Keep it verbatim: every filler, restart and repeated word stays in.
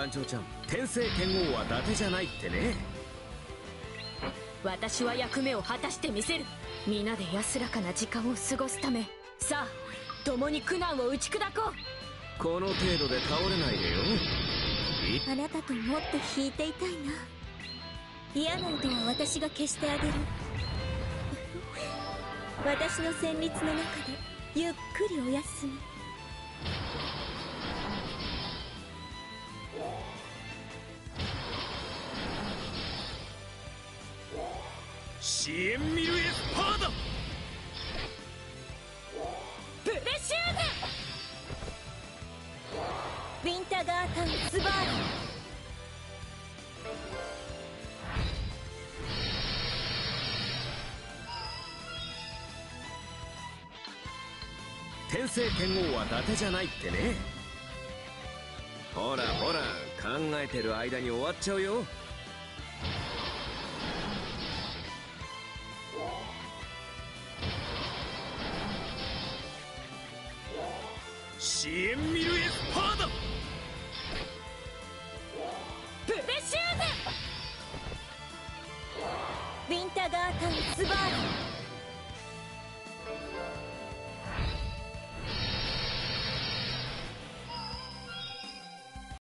団長ちゃん、天聖剣王は伊達じゃないってね。 私は役目を果たしてみせる。皆で安らかな時間を過ごすため、さあ共に苦難を打ち砕こう。 この程度で倒れないでよ。 あなたともっと引いていたいな。嫌な音は私が消してあげる。私の旋律の中でゆっくりお休み。 シエンミルエスパーダ。 プレシューウィンターガータンスバール。 天聖剣王は伊達じゃないってね。ほらほら、考えてる間に終わっちゃうよ。シエンミルエスパーダ。 プレシューズ。 ウィンターガータンスバール。